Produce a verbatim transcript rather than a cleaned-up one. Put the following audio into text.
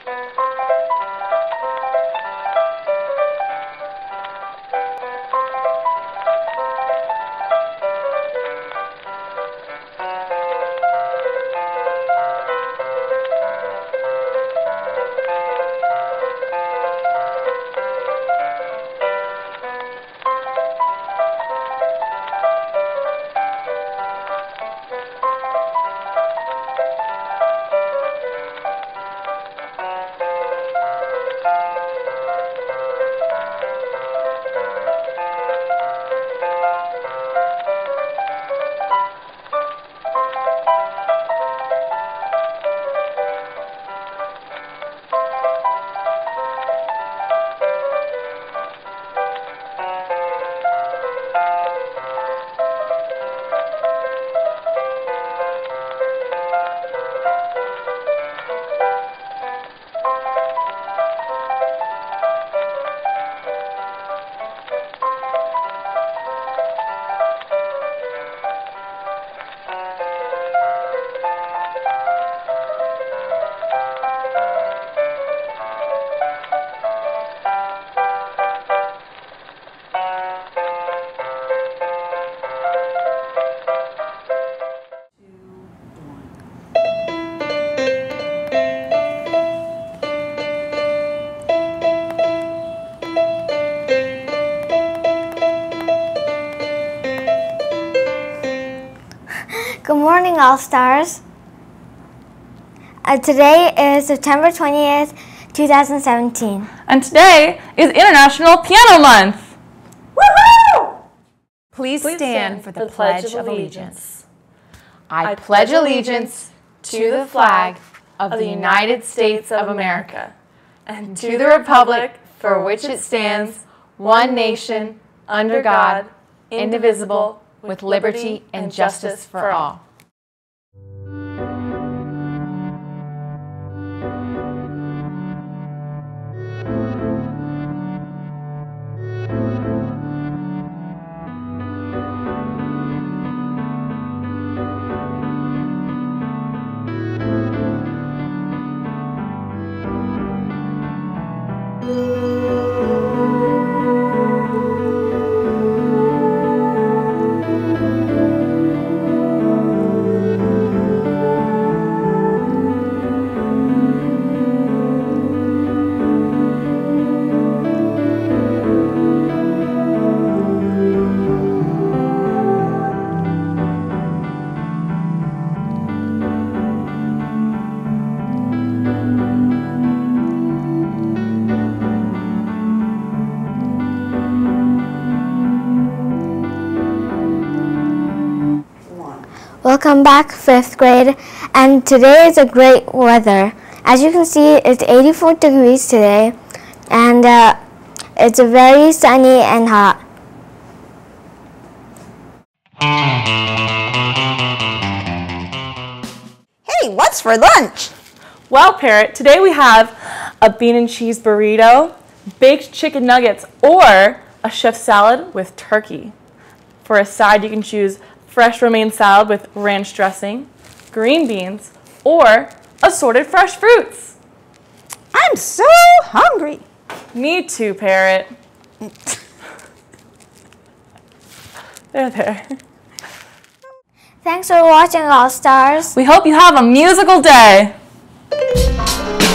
Good morning, All-Stars. Uh, today is September twentieth, two thousand seventeen. And today is International Piano Month. Woohoo! Please, Please stand for the, the Pledge of Allegiance. I pledge allegiance to the flag of the United States of America and to the republic for which it stands, one nation, under God, indivisible, with liberty and justice for all. Welcome back, fifth grade, and today is a great weather. As you can see, it's eighty-four degrees today, and uh, it's very sunny and hot. Hey, what's for lunch? Well, Parrot, today we have a bean and cheese burrito, baked chicken nuggets, or a chef salad with turkey. For a side, you can choose fresh romaine salad with ranch dressing, green beans, or assorted fresh fruits. I'm so hungry. Me too, Parrot. There, there. Thanks for watching, All Stars. We hope you have a musical day.